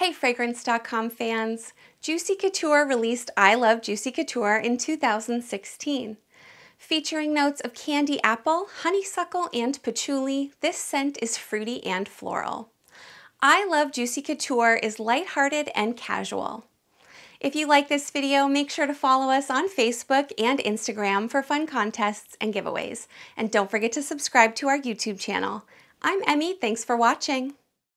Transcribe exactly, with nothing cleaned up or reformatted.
Hey Fragrance dot com fans! Juicy Couture released I Love Juicy Couture in two thousand sixteen. Featuring notes of candy apple, honeysuckle, and patchouli, this scent is fruity and floral. I Love Juicy Couture is lighthearted and casual. If you like this video, make sure to follow us on Facebook and Instagram for fun contests and giveaways. And don't forget to subscribe to our YouTube channel. I'm Emmy, thanks for watching.